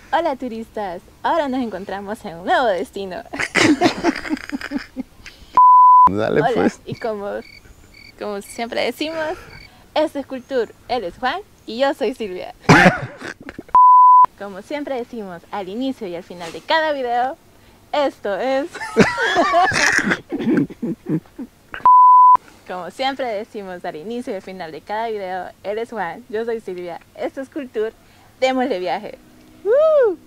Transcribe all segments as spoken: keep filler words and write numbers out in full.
Hola turistas, ahora nos encontramos en un nuevo destino. Dale. Hola, pues. Y como, como siempre decimos, esto es Cultur, él es Juan y yo soy Silvia. Como siempre decimos al inicio y al final de cada video, esto es... Como siempre decimos al inicio y al final de cada video, él es Juan, yo soy Silvia, esto es Cultur, démosle viaje. ¡Woo!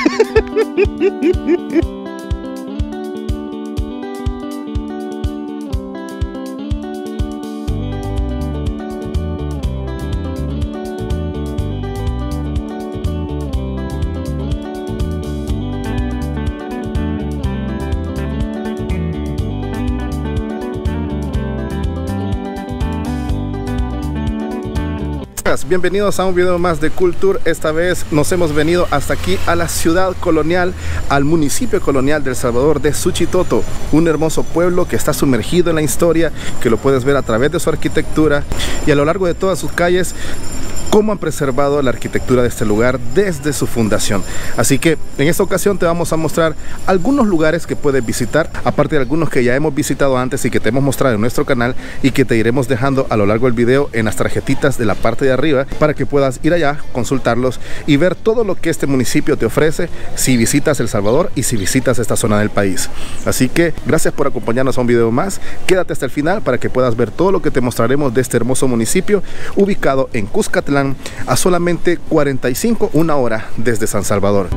Bienvenidos a un video más de Cultur. Esta vez nos hemos venido hasta aquí a la ciudad colonial, al municipio colonial de El Salvador de Suchitoto, un hermoso pueblo que está sumergido en la historia, que lo puedes ver a través de su arquitectura y a lo largo de todas sus calles cómo han preservado la arquitectura de este lugar desde su fundación. Así que en esta ocasión te vamos a mostrar algunos lugares que puedes visitar, aparte de algunos que ya hemos visitado antes y que te hemos mostrado en nuestro canal y que te iremos dejando a lo largo del video en las tarjetitas de la parte de arriba para que puedas ir allá, consultarlos y ver todo lo que este municipio te ofrece si visitas El Salvador y si visitas esta zona del país. Así que gracias por acompañarnos a un video más. Quédate hasta el final para que puedas ver todo lo que te mostraremos de este hermoso municipio ubicado en Cuscatlán, a solamente cuarenta y cinco, una hora desde San Salvador.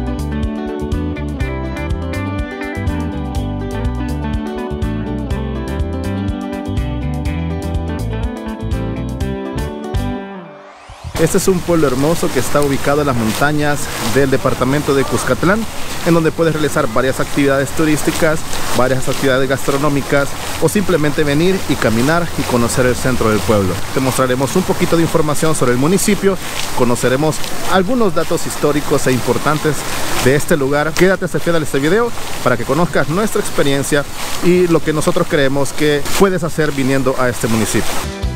Este es un pueblo hermoso que está ubicado en las montañas del departamento de Cuscatlán, en donde puedes realizar varias actividades turísticas, varias actividades gastronómicas o simplemente venir y caminar y conocer el centro del pueblo. Te mostraremos un poquito de información sobre el municipio, conoceremos algunos datos históricos e importantes de este lugar. Quédate hasta el final de este video para que conozcas nuestra experiencia y lo que nosotros creemos que puedes hacer viniendo a este municipio.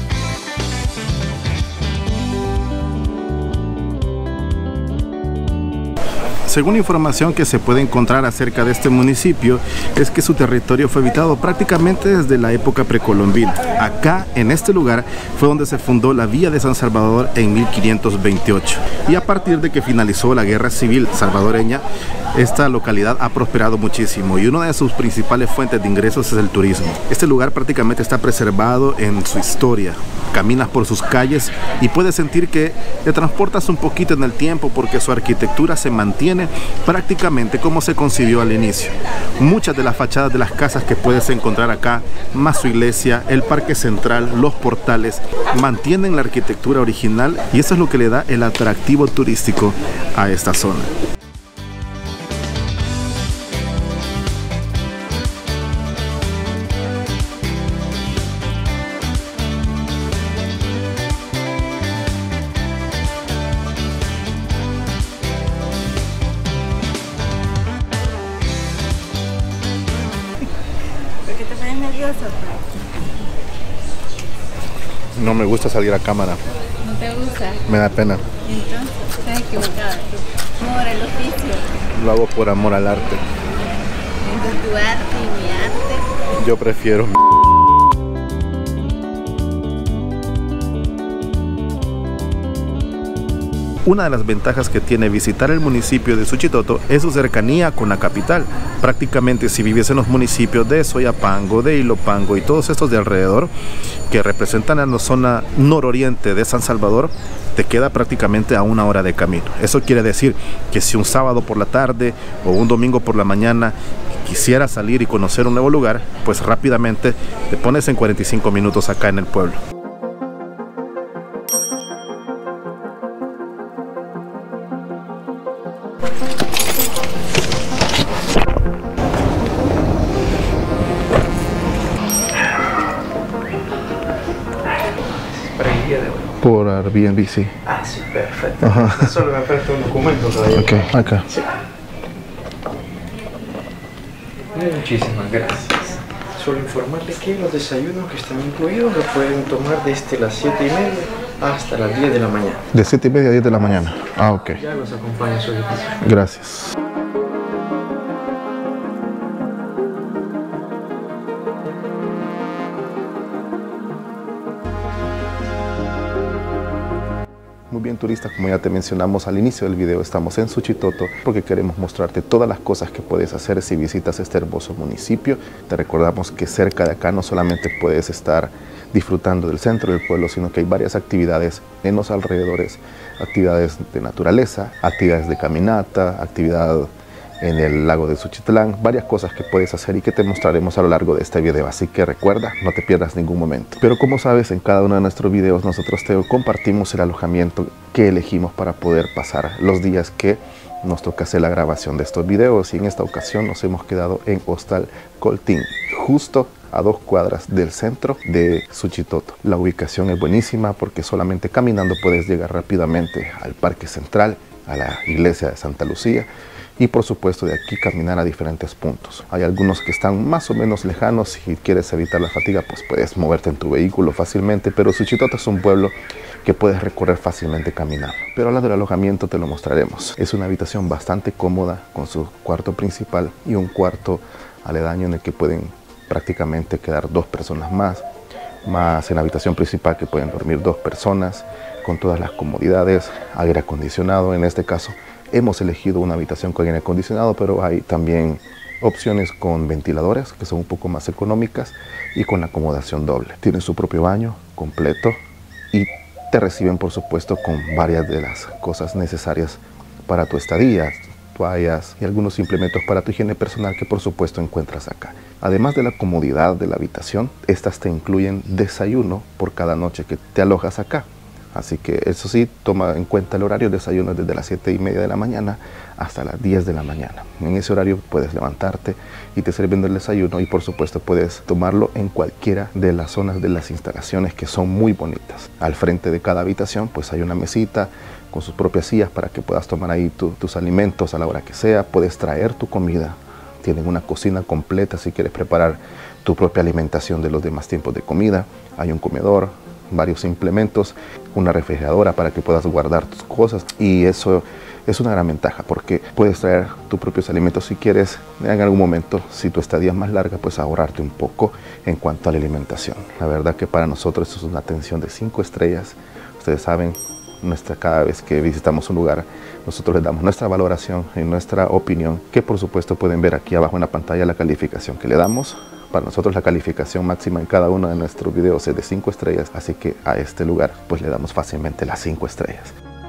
Según información que se puede encontrar acerca de este municipio, es que su territorio fue habitado prácticamente desde la época precolombina. Acá, en este lugar, fue donde se fundó la Villa de San Salvador en mil quinientos veintiocho. Y a partir de que finalizó la Guerra Civil salvadoreña, esta localidad ha prosperado muchísimo y una de sus principales fuentes de ingresos es el turismo. Este lugar prácticamente está preservado en su historia. Caminas por sus calles y puedes sentir que te transportas un poquito en el tiempo porque su arquitectura se mantiene prácticamente como se concibió al inicio. Muchas de las fachadas de las casas que puedes encontrar acá, más su iglesia, el parque central, los portales, mantienen la arquitectura original y eso es lo que le da el atractivo turístico a esta zona. ¿Por qué te pones nervioso? No me gusta salir a cámara. ¿No te gusta? Me da pena. Entonces, estás equivocado. Amor al oficio. Lo hago por amor al arte. Entre tu arte y mi arte. Yo prefiero. Una de las ventajas que tiene visitar el municipio de Suchitoto es su cercanía con la capital. Prácticamente si vives en los municipios de Soyapango, de Ilopango y todos estos de alrededor que representan a la zona nororiente de San Salvador, te queda prácticamente a una hora de camino. Eso quiere decir que si un sábado por la tarde o un domingo por la mañana quisieras salir y conocer un nuevo lugar, pues rápidamente te pones en cuarenta y cinco minutos acá en el pueblo. Por Airbnb, sí. Ah, sí, perfecto. Ajá. Solo me falta un documento todavía. Ok, acá. Sí. Muchísimas gracias. Solo informarles que los desayunos que están incluidos los pueden tomar desde las siete y media hasta las diez de la mañana. De siete y media a diez de la mañana. Ah, ok. Ya los acompaña a su edificio. Gracias. Muy bien, turistas, como ya te mencionamos al inicio del video, estamos en Suchitoto porque queremos mostrarte todas las cosas que puedes hacer si visitas este hermoso municipio. Te recordamos que cerca de acá no solamente puedes estar disfrutando del centro del pueblo, sino que hay varias actividades en los alrededores, actividades de naturaleza, actividades de caminata, actividad en el lago de Suchitlán, varias cosas que puedes hacer y que te mostraremos a lo largo de este video, así que recuerda, no te pierdas ningún momento. Pero como sabes, en cada uno de nuestros videos nosotros te compartimos el alojamiento que elegimos para poder pasar los días que nos toca hacer la grabación de estos videos, y en esta ocasión nos hemos quedado en Hostal Coltín, justo a dos cuadras del centro de Suchitoto. La ubicación es buenísima porque solamente caminando puedes llegar rápidamente al Parque Central, a la iglesia de Santa Lucía, y por supuesto de aquí caminar a diferentes puntos. Hay algunos que están más o menos lejanos. Si quieres evitar la fatiga, pues puedes moverte en tu vehículo fácilmente, pero Suchitoto es un pueblo que puedes recorrer fácilmente caminando. Pero hablando del alojamiento, te lo mostraremos. Es una habitación bastante cómoda con su cuarto principal y un cuarto aledaño en el que pueden prácticamente quedar dos personas más, más en la habitación principal que pueden dormir dos personas, con todas las comodidades, aire acondicionado. En este caso hemos elegido una habitación con aire acondicionado, pero hay también opciones con ventiladores que son un poco más económicas y con acomodación doble. Tiene su propio baño completo y te reciben por supuesto con varias de las cosas necesarias para tu estadía, toallas y algunos implementos para tu higiene personal que por supuesto encuentras acá. Además de la comodidad de la habitación, estas te incluyen desayuno por cada noche que te alojas acá. Así que eso sí, toma en cuenta el horario de desayuno desde las siete y media de la mañana hasta las diez de la mañana. En ese horario puedes levantarte y te sirven el desayuno, y por supuesto puedes tomarlo en cualquiera de las zonas de las instalaciones, que son muy bonitas. Al frente de cada habitación pues hay una mesita con sus propias sillas para que puedas tomar ahí tu, tus alimentos a la hora que sea. Puedes traer tu comida. Tienen una cocina completa si quieres preparar tu propia alimentación de los demás tiempos de comida. Hay un comedor, varios implementos, una refrigeradora para que puedas guardar tus cosas, y eso es una gran ventaja porque puedes traer tus propios alimentos si quieres en algún momento, si tu estadía es más larga, pues ahorrarte un poco en cuanto a la alimentación. La verdad que para nosotros eso es una atención de cinco estrellas. Ustedes saben, nuestra, cada vez que visitamos un lugar, nosotros les damos nuestra valoración y nuestra opinión, que por supuesto pueden ver aquí abajo en la pantalla la calificación que le damos. Para nosotros la calificación máxima en cada uno de nuestros videos es de cinco estrellas, así que a este lugar pues le damos fácilmente las cinco estrellas.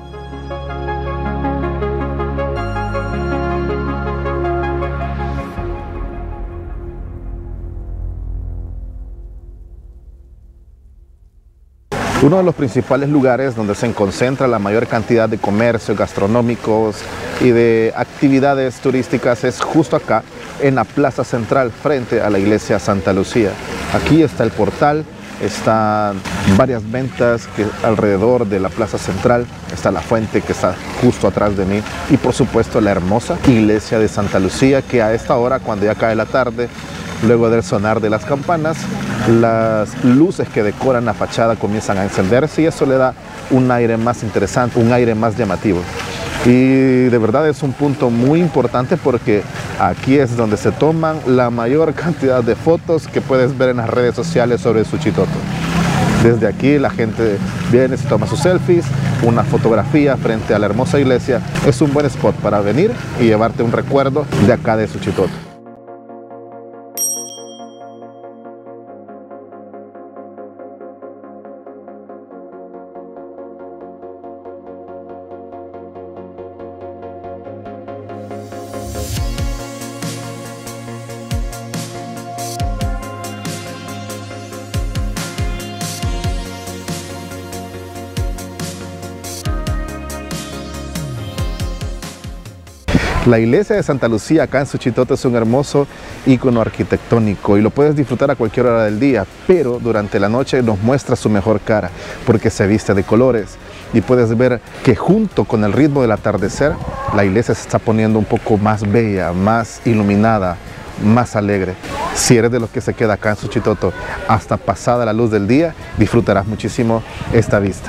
Uno de los principales lugares donde se concentra la mayor cantidad de comercios gastronómicos y de actividades turísticas es justo acá, en la plaza central, frente a la iglesia Santa Lucía. Aquí está el portal, están varias ventas que alrededor de la plaza central, está la fuente que está justo atrás de mí, y por supuesto la hermosa iglesia de Santa Lucía, que a esta hora, cuando ya cae la tarde, luego del sonar de las campanas, las luces que decoran la fachada comienzan a encenderse, y eso le da un aire más interesante, un aire más llamativo. Y de verdad es un punto muy importante porque aquí es donde se toman la mayor cantidad de fotos que puedes ver en las redes sociales sobre Suchitoto. Desde aquí la gente viene, se toma sus selfies, una fotografía frente a la hermosa iglesia. Es un buen spot para venir y llevarte un recuerdo de acá de Suchitoto. La iglesia de Santa Lucía acá en Suchitoto es un hermoso ícono arquitectónico y lo puedes disfrutar a cualquier hora del día, pero durante la noche nos muestra su mejor cara porque se viste de colores, y puedes ver que junto con el ritmo del atardecer la iglesia se está poniendo un poco más bella, más iluminada, más alegre. Si eres de los que se queda acá en Suchitoto hasta pasada la luz del día, disfrutarás muchísimo esta vista.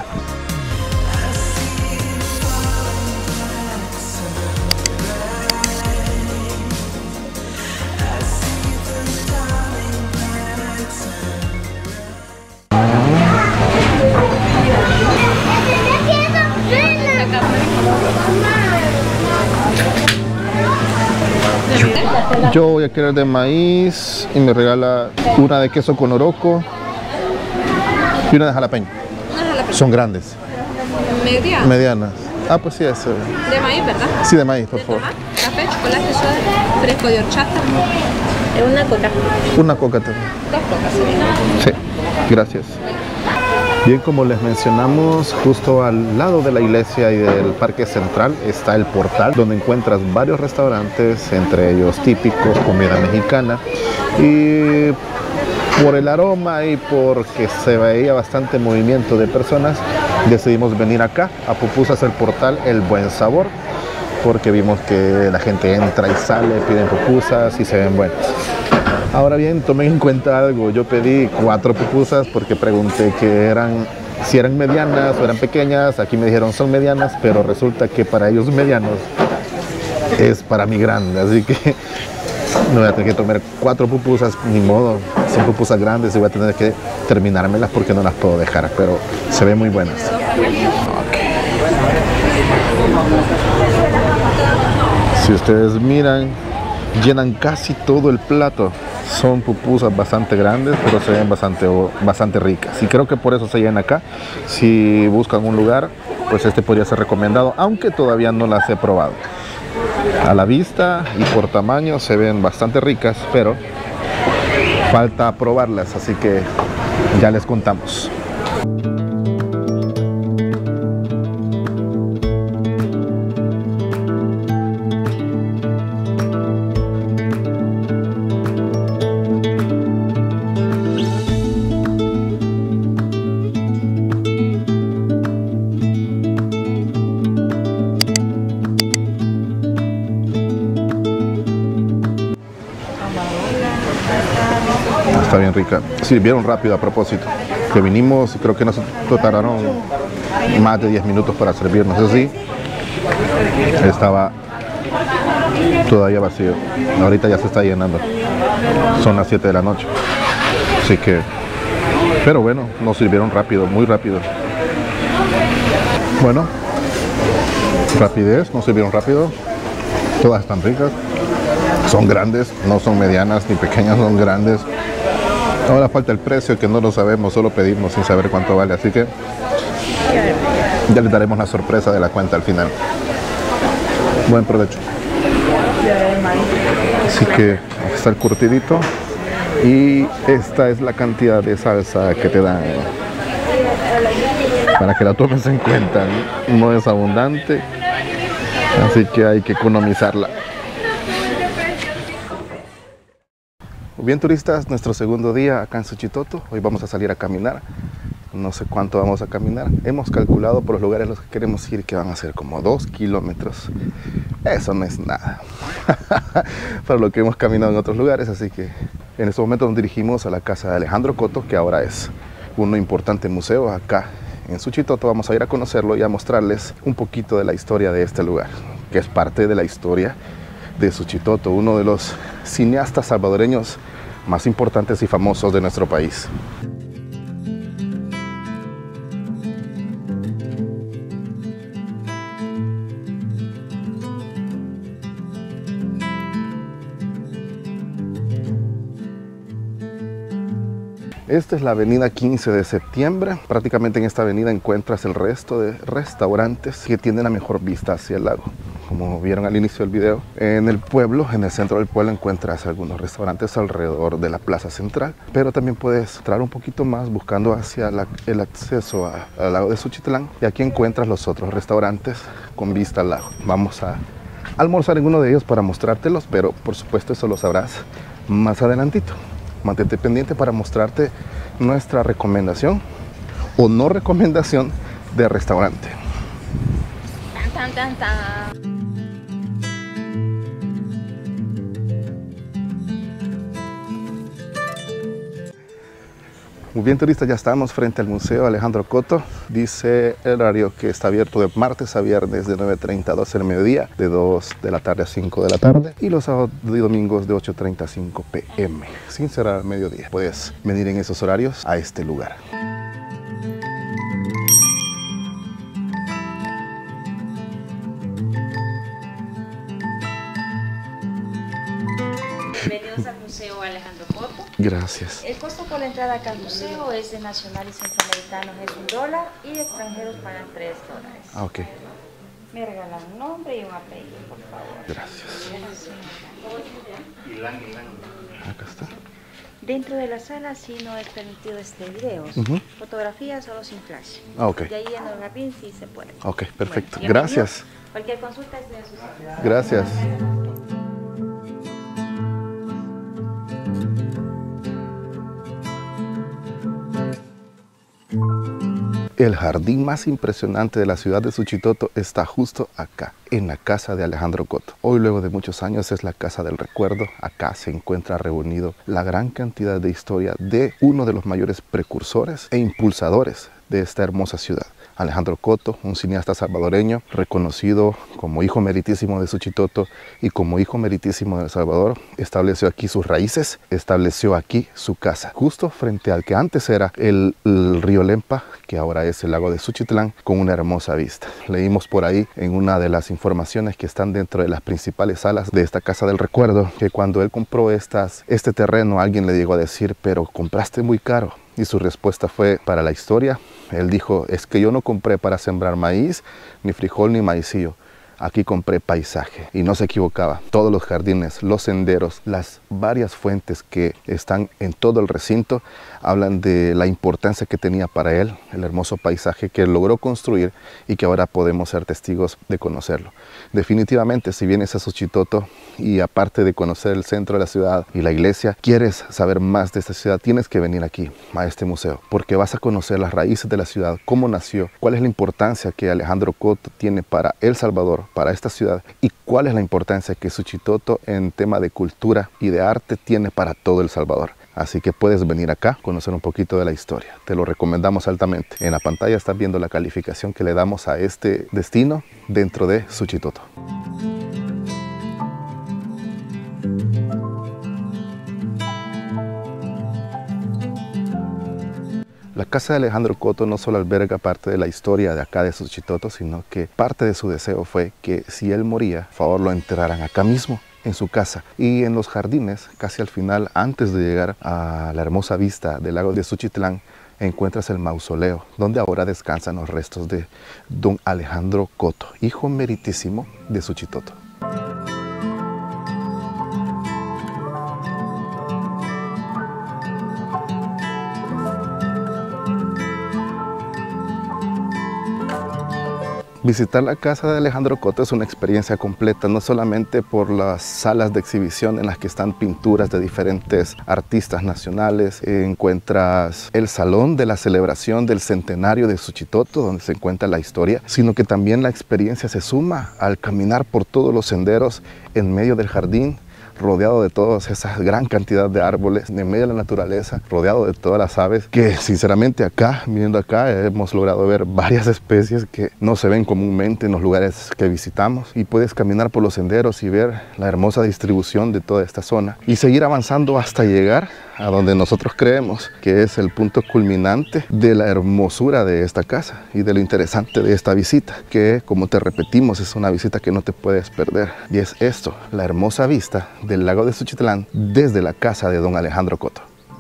Yo voy a querer de maíz y me regala una de queso con oroco y una de jalapeño. Una jalapeño. Son grandes. Medianas. Medianas. Ah, pues sí, eso. De maíz, ¿verdad? Sí, de maíz, por de favor. tomate, café, chocolate, soda, fresco de horchata. Una coca. Una coca también. Dos cocas serían. Sí, gracias. Bien, como les mencionamos, justo al lado de la iglesia y del parque central está el portal, donde encuentras varios restaurantes, entre ellos típicos, comida mexicana. Y por el aroma y porque se veía bastante movimiento de personas, decidimos venir acá a Pupusas el Portal El Buen Sabor, porque vimos que la gente entra y sale, piden pupusas y se ven buenas. Ahora bien, tomen en cuenta algo, yo pedí cuatro pupusas porque pregunté que eran, si eran medianas o eran pequeñas. Aquí me dijeron son medianas, pero resulta que para ellos medianos es para mí grande, así que no voy a tener que tomar cuatro pupusas, ni modo, son pupusas grandes y voy a tener que terminármelas porque no las puedo dejar, pero se ven muy buenas. Okay. Si ustedes miran, llenan casi todo el plato. Son pupusas bastante grandes, pero se ven bastante, bastante ricas. Y creo que por eso se llenan acá. Si buscan un lugar, pues este podría ser recomendado, aunque todavía no las he probado. A la vista y por tamaño se ven bastante ricas, pero falta probarlas, así que ya les contamos. Está bien rica. Sirvieron rápido a propósito. Que vinimos y creo que nos tardaron más de diez minutos para servirnos. Eso sí, estaba todavía vacío. Ahorita ya se está llenando. Son las siete de la noche. Así que, pero bueno, nos sirvieron rápido, muy rápido. Bueno, rapidez, nos sirvieron rápido. Todas están ricas. Son grandes, no son medianas ni pequeñas, son grandes. Ahora falta el precio, que no lo sabemos, solo pedimos sin saber cuánto vale, así que ya les daremos la sorpresa de la cuenta al final. Buen provecho. Así que aquí está el curtidito y esta es la cantidad de salsa que te dan para que la tomes en cuenta. No es abundante, así que hay que economizarla. Bien, turistas, nuestro segundo día acá en Suchitoto. Hoy vamos a salir a caminar. No sé cuánto vamos a caminar. Hemos calculado por los lugares a los que queremos ir que van a ser como dos kilómetros. Eso no es nada para lo que hemos caminado en otros lugares. Así que en este momento nos dirigimos a la casa de Alejandro Coto, que ahora es un importante museo acá en Suchitoto. Vamos a ir a conocerlo y a mostrarles un poquito de la historia de este lugar, que es parte de la historia de Suchitoto, uno de los cineastas salvadoreños más importantes y famosos de nuestro país. Esta es la avenida quince de septiembre. Prácticamente en esta avenida encuentras el resto de restaurantes que tienen la mejor vista hacia el lago. Como vieron al inicio del video, en el pueblo, en el centro del pueblo, encuentras algunos restaurantes alrededor de la plaza central, pero también puedes entrar un poquito más buscando hacia la, el acceso a, al lago de Suchitlán, y aquí encuentras los otros restaurantes con vista al lago. Vamos a almorzar en uno de ellos para mostrártelos, pero por supuesto eso lo sabrás más adelantito. Mantente pendiente para mostrarte nuestra recomendación o no recomendación de restaurante. Tan, tan, tan, tan. Thank you. Muy bien, turistas, ya estamos frente al Museo Alejandro Coto. Dice el horario que está abierto de martes a viernes de nueve treinta a doce del mediodía, de dos de la tarde a cinco de la tarde, y los sábados y domingos de ocho treinta a cinco p m, sin cerrar al mediodía. Puedes venir en esos horarios a este lugar. Bienvenidos al Museo Alejandro Coto. Gracias. El costo por la entrada acá al museo es de nacionales centroamericanos es un dólar y extranjeros pagan tres dólares. Ah, ok. Me regalan un nombre y un apellido, por favor. Gracias. Acá está. Dentro de la sala sí no es permitido este videos. Uh-huh. Fotografías solo sin flash. Ah, ok. De ahí en el jardín sí se puede. Ok, perfecto. Bueno, Gracias. Cualquier consulta es de su sitio. Gracias. El jardín más impresionante de la ciudad de Suchitoto está justo acá, en la casa de Alejandro Coto. Hoy, luego de muchos años, es la casa del recuerdo. Acá se encuentra reunido la gran cantidad de historia de uno de los mayores precursores e impulsadores de esta hermosa ciudad. Alejandro Coto, un cineasta salvadoreño reconocido como hijo meritísimo de Suchitoto y como hijo meritísimo de El Salvador, estableció aquí sus raíces, estableció aquí su casa, justo frente al que antes era el, el río Lempa, que ahora es el lago de Suchitlán, con una hermosa vista. Leímos por ahí en una de las informaciones que están dentro de las principales salas de esta casa del recuerdo, que cuando él compró estas, este terreno, alguien le llegó a decir, pero compraste muy caro. Y su respuesta fue, para la historia, él dijo, es que yo no compré para sembrar maíz, ni frijol, ni maicillo. Aquí compré paisaje. Y no se equivocaba. Todos los jardines, los senderos, las varias fuentes que están en todo el recinto hablan de la importancia que tenía para él el hermoso paisaje que logró construir y que ahora podemos ser testigos de conocerlo. Definitivamente, si vienes a Suchitoto y aparte de conocer el centro de la ciudad y la iglesia, quieres saber más de esta ciudad, tienes que venir aquí a este museo, porque vas a conocer las raíces de la ciudad, cómo nació, cuál es la importancia que Alejandro Coto tiene para El Salvador, para esta ciudad, y cuál es la importancia que Suchitoto en tema de cultura y de arte tiene para todo El Salvador. Así que puedes venir acá, conocer un poquito de la historia. Te lo recomendamos altamente. En la pantalla estás viendo la calificación que le damos a este destino dentro de Suchitoto. La casa de Alejandro Coto no solo alberga parte de la historia de acá de Suchitoto, sino que parte de su deseo fue que si él moría, por favor lo enterraran acá mismo, en su casa. Y en los jardines, casi al final, antes de llegar a la hermosa vista del lago de Suchitlán, encuentras el mausoleo, donde ahora descansan los restos de don Alejandro Coto, hijo meritísimo de Suchitoto. Visitar la casa de Alejandro Coto es una experiencia completa, no solamente por las salas de exhibición en las que están pinturas de diferentes artistas nacionales, encuentras el salón de la celebración del centenario de Suchitoto, donde se encuentra la historia, sino que también la experiencia se suma al caminar por todos los senderos en medio del jardín, rodeado de toda esa gran cantidad de árboles, en medio de la naturaleza, rodeado de todas las aves, que sinceramente acá, viniendo acá, hemos logrado ver varias especies que no se ven comúnmente en los lugares que visitamos, y puedes caminar por los senderos y ver la hermosa distribución de toda esta zona y seguir avanzando hasta llegar a donde nosotros creemos que es el punto culminante de la hermosura de esta casa y de lo interesante de esta visita, que, como te repetimos, es una visita que no te puedes perder, y es esto, la hermosa vista del lago de Suchitlán desde la casa de don Alejandro Coto.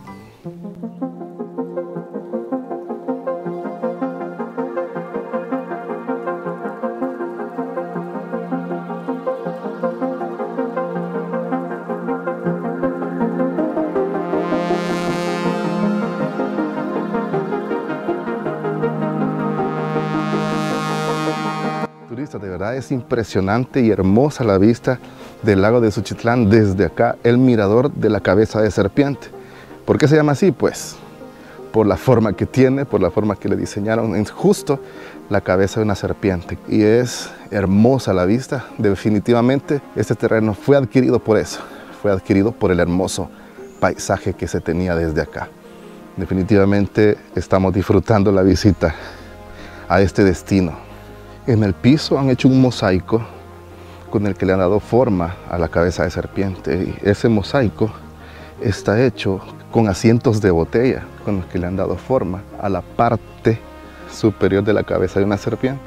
De verdad es impresionante y hermosa la vista del lago de Suchitlán desde acá, el mirador de la cabeza de serpiente. ¿Por qué se llama así? Pues por la forma que tiene, por la forma que le diseñaron, es justo la cabeza de una serpiente, y es hermosa la vista. Definitivamente este terreno fue adquirido por eso, fue adquirido por el hermoso paisaje que se tenía desde acá. Definitivamente estamos disfrutando la visita a este destino. En el piso han hecho un mosaico con el que le han dado forma a la cabeza de serpiente. Y ese mosaico está hecho con asientos de botella con los que le han dado forma a la parte superior de la cabeza de una serpiente.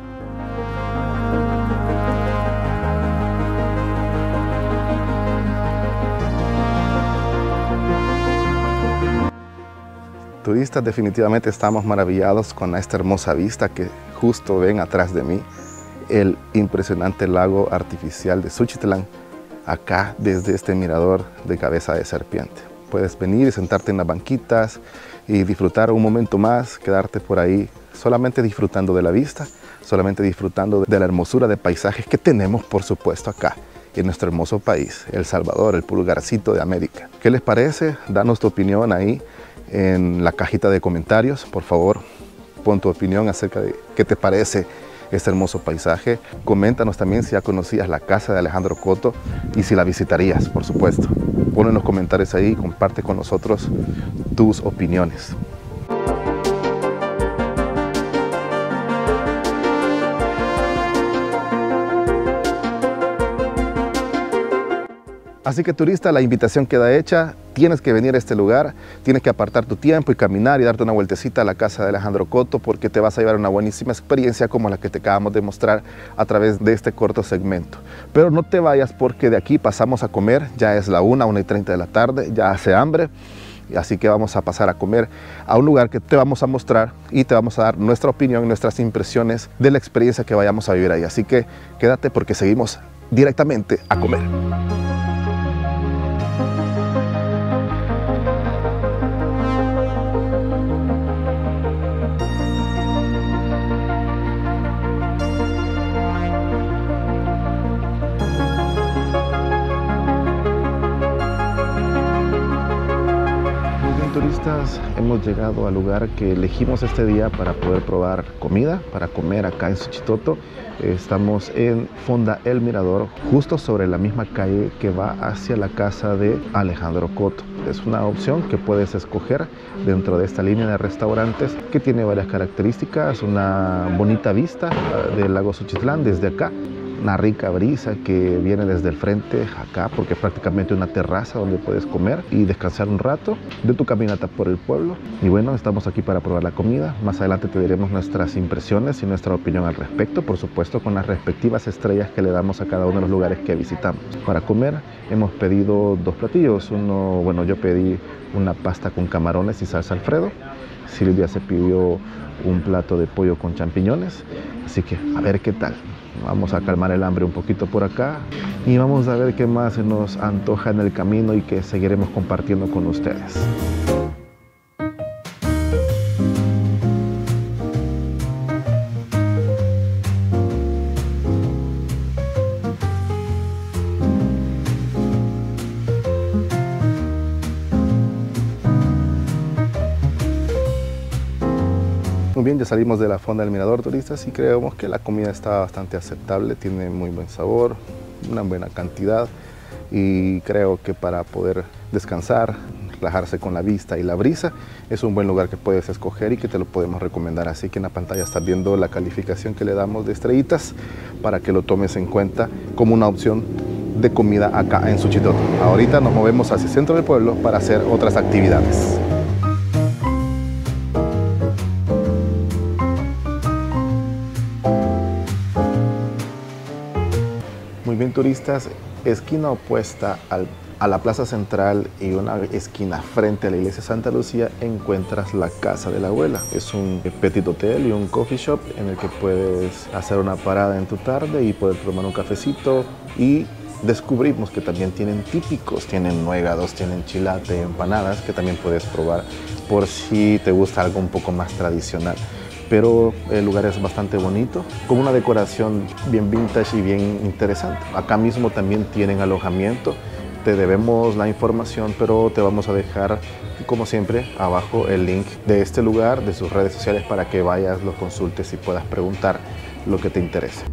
Turistas, definitivamente estamos maravillados con esta hermosa vista que justo ven atrás de mí, el impresionante lago artificial de Suchitlán, acá desde este mirador de cabeza de serpiente. Puedes venir y sentarte en las banquitas y disfrutar un momento más, quedarte por ahí solamente disfrutando de la vista, solamente disfrutando de la hermosura de paisajes que tenemos, por supuesto, acá en nuestro hermoso país, El Salvador, el pulgarcito de América. ¿Qué les parece? Danos tu opinión ahí en la cajita de comentarios. Por favor, pon tu opinión acerca de qué te parece este hermoso paisaje. Coméntanos también si ya conocías la casa de Alejandro Coto y si la visitarías, por supuesto. Pon en los comentarios ahí y comparte con nosotros tus opiniones. Así que turista, la invitación queda hecha, tienes que venir a este lugar, tienes que apartar tu tiempo y caminar y darte una vueltecita a la casa de Alejandro Coto porque te vas a llevar una buenísima experiencia como la que te acabamos de mostrar a través de este corto segmento. Pero no te vayas porque de aquí pasamos a comer, ya es la una, una y treinta de la tarde, ya hace hambre. Así que vamos a pasar a comer a un lugar que te vamos a mostrar y te vamos a dar nuestra opinión, nuestras impresiones de la experiencia que vayamos a vivir ahí. Así que quédate porque seguimos directamente a comer. Turistas, hemos llegado al lugar que elegimos este día para poder probar comida, para comer acá en Suchitoto. Estamos en Fonda El Mirador, justo sobre la misma calle que va hacia la casa de Alejandro Coto. Es una opción que puedes escoger dentro de esta línea de restaurantes que tiene varias características, una bonita vista del lago Suchitlán desde acá, una rica brisa que viene desde el frente acá porque es prácticamente una terraza donde puedes comer y descansar un rato de tu caminata por el pueblo. Y bueno, estamos aquí para probar la comida. Más adelante te diremos nuestras impresiones y nuestra opinión al respecto, por supuesto con las respectivas estrellas que le damos a cada uno de los lugares que visitamos. Para comer hemos pedido dos platillos. Uno, bueno, yo pedí una pasta con camarones y salsa Alfredo. Silvia se pidió un plato de pollo con champiñones, así que a ver qué tal. Vamos a calmar el hambre un poquito por acá y vamos a ver qué más se nos antoja en el camino y que seguiremos compartiendo con ustedes. Muy bien, ya salimos de la Fonda del Mirador, turistas, y creemos que la comida está bastante aceptable, tiene muy buen sabor, una buena cantidad y creo que para poder descansar, relajarse con la vista y la brisa, es un buen lugar que puedes escoger y que te lo podemos recomendar. Así que en la pantalla estás viendo la calificación que le damos de estrellitas para que lo tomes en cuenta como una opción de comida acá en Suchitoto. Ahorita nos movemos hacia el centro del pueblo para hacer otras actividades. Muy bien, turistas, esquina opuesta al, a la plaza central y una esquina frente a la iglesia Santa Lucía encuentras la casa de la abuela. Es un petit hotel y un coffee shop en el que puedes hacer una parada en tu tarde y poder tomar un cafecito. Y descubrimos que también tienen típicos, tienen nuegados, tienen chilate, empanadas que también puedes probar por si te gusta algo un poco más tradicional. Pero el lugar es bastante bonito, con una decoración bien vintage y bien interesante. Acá mismo también tienen alojamiento, te debemos la información, pero te vamos a dejar, como siempre, abajo el link de este lugar, de sus redes sociales, para que vayas, lo consultes y puedas preguntar lo que te interese.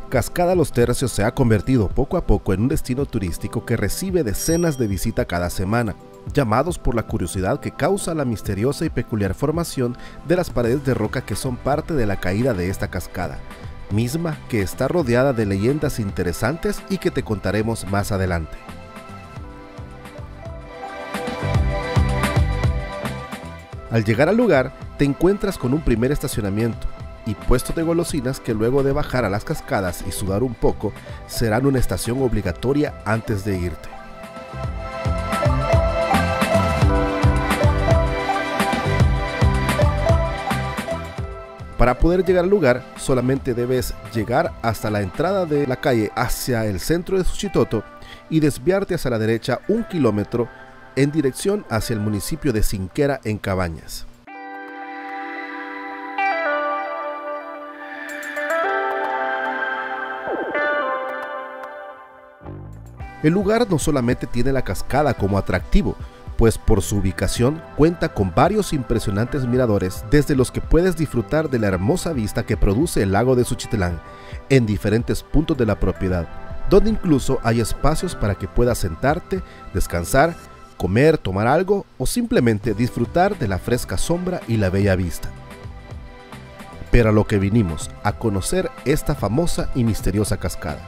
Cascada Los Tercios se ha convertido poco a poco en un destino turístico que recibe decenas de visitas cada semana, llamados por la curiosidad que causa la misteriosa y peculiar formación de las paredes de roca que son parte de la caída de esta cascada, misma que está rodeada de leyendas interesantes y que te contaremos más adelante. Al llegar al lugar, te encuentras con un primer estacionamiento y puestos de golosinas que luego de bajar a las cascadas y sudar un poco, serán una estación obligatoria antes de irte. Para poder llegar al lugar, solamente debes llegar hasta la entrada de la calle hacia el centro de Suchitoto y desviarte hacia la derecha un kilómetro en dirección hacia el municipio de Cinquera en Cabañas. El lugar no solamente tiene la cascada como atractivo, pues por su ubicación cuenta con varios impresionantes miradores desde los que puedes disfrutar de la hermosa vista que produce el lago de Suchitlán en diferentes puntos de la propiedad, donde incluso hay espacios para que puedas sentarte, descansar, comer, tomar algo o simplemente disfrutar de la fresca sombra y la bella vista. Pero a lo que vinimos, a conocer esta famosa y misteriosa cascada.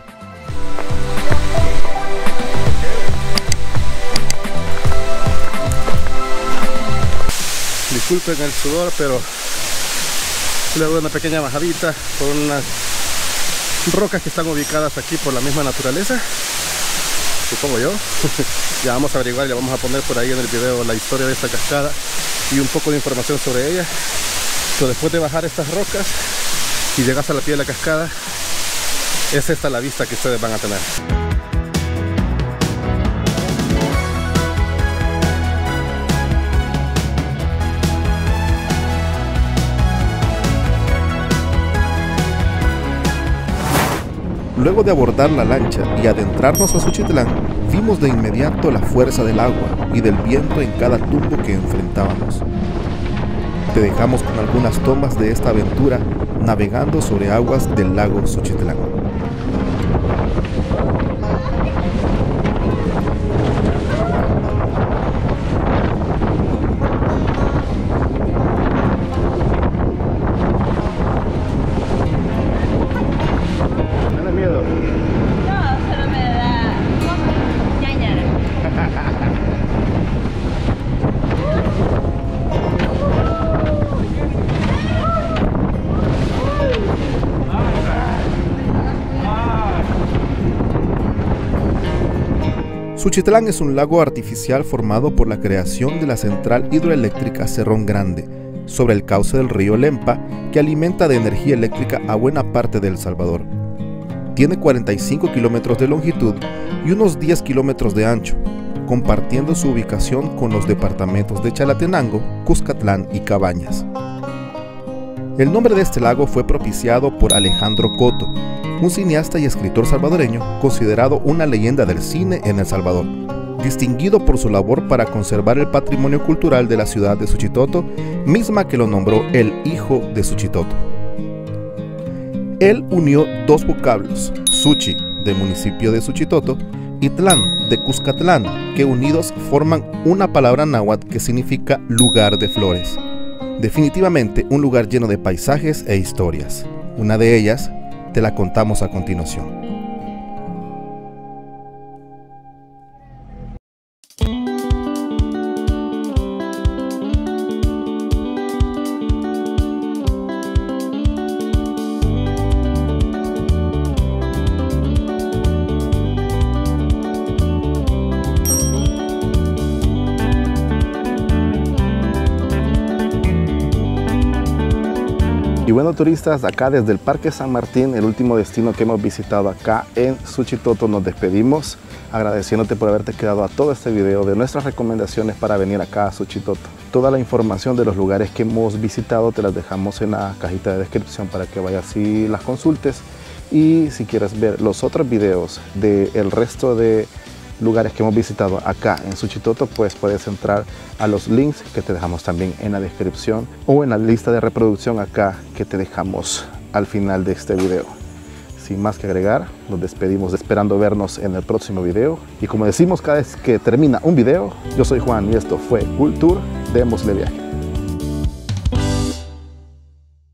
Disculpen el sudor, pero luego de una pequeña bajadita por unas rocas que están ubicadas aquí por la misma naturaleza, supongo yo. Ya vamos a averiguar, ya vamos a poner por ahí en el video la historia de esta cascada y un poco de información sobre ella. Pero después de bajar estas rocas y llegar hasta la pie de la cascada, es esta la vista que ustedes van a tener. Luego de abordar la lancha y adentrarnos a Suchitlán, vimos de inmediato la fuerza del agua y del viento en cada tumbo que enfrentábamos. Te dejamos con algunas tomas de esta aventura navegando sobre aguas del lago Suchitlán. Suchitlán es un lago artificial formado por la creación de la central hidroeléctrica Cerrón Grande, sobre el cauce del río Lempa, que alimenta de energía eléctrica a buena parte de El Salvador. Tiene cuarenta y cinco kilómetros de longitud y unos diez kilómetros de ancho, compartiendo su ubicación con los departamentos de Chalatenango, Cuscatlán y Cabañas. El nombre de este lago fue propiciado por Alejandro Coto, un cineasta y escritor salvadoreño considerado una leyenda del cine en El Salvador, distinguido por su labor para conservar el patrimonio cultural de la ciudad de Suchitoto, misma que lo nombró el hijo de Suchitoto. Él unió dos vocablos, Suchi, del municipio de Suchitoto, y Tlán, de Cuscatlán, que unidos forman una palabra náhuatl que significa lugar de flores. Definitivamente un lugar lleno de paisajes e historias. Una de ellas te la contamos a continuación. Y bueno, turistas, acá desde el Parque San Martín, el último destino que hemos visitado acá en Suchitoto, nos despedimos agradeciéndote por haberte quedado a todo este video de nuestras recomendaciones para venir acá a Suchitoto. Toda la información de los lugares que hemos visitado te las dejamos en la cajita de descripción para que vayas y las consultes. Y si quieres ver los otros videos del resto de lugares que hemos visitado acá en Suchitoto, pues puedes entrar a los links que te dejamos también en la descripción o en la lista de reproducción acá que te dejamos al final de este video. sin más que agregar, nos despedimos esperando vernos en el próximo video. Y como decimos cada vez que termina un video, yo soy Juan y esto fue Cultur, démosle viaje.